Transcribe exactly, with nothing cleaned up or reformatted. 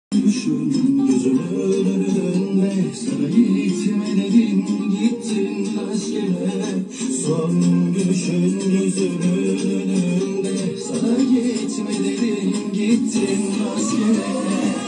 Düşün gözümün önünde, sana gitme dedim, gittin rastgele. Son gülüşün gözümün önünde, sana gitme dedim, gittin rastgele.